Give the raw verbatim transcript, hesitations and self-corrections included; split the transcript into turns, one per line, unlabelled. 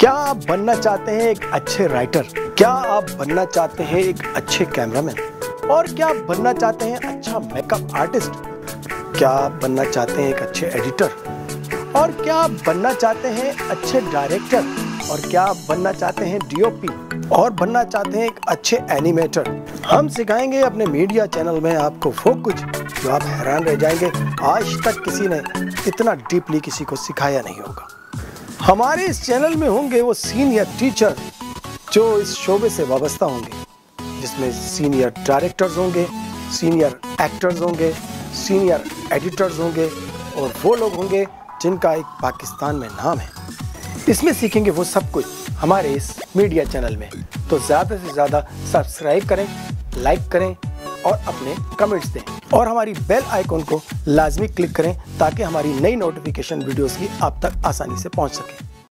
क्या आप बनना चाहते हैं एक अच्छे राइटर? क्या आप बनना चाहते हैं एक अच्छे कैमरामैन? और क्या आप बनना चाहते हैं अच्छा मेकअप आर्टिस्ट? क्या आप बनना चाहते हैं एक अच्छे एडिटर? और क्या आप बनना चाहते हैं अच्छे डायरेक्टर? और क्या आप बनना चाहते हैं डीओपी? और बनना चाहते हैं एक अच्छे एनिमेटर? हम सिखाएंगे अपने मीडिया चैनल में आपको वो कुछ जो आप हैरान रह जाएंगे। आज तक किसी ने इतना डीपली किसी को सिखाया नहीं होगा। हमारे इस चैनल में होंगे वो सीनियर टीचर जो इस शोबे से वाबस्ता होंगे, जिसमें सीनियर डायरेक्टर्स होंगे, सीनियर एक्टर्स होंगे, सीनियर एडिटर्स होंगे और वो लोग होंगे जिनका एक पाकिस्तान में नाम है। इसमें सीखेंगे वो सब कुछ हमारे इस मीडिया चैनल में। तो ज़्यादा से ज़्यादा सब्सक्राइब करें, लाइक करें और अपने कमेंट्स दें और हमारी बेल आइकॉन को लाजमी क्लिक करें ताकि हमारी नई नोटिफिकेशन वीडियोस की आप तक आसानी से पहुंच सके।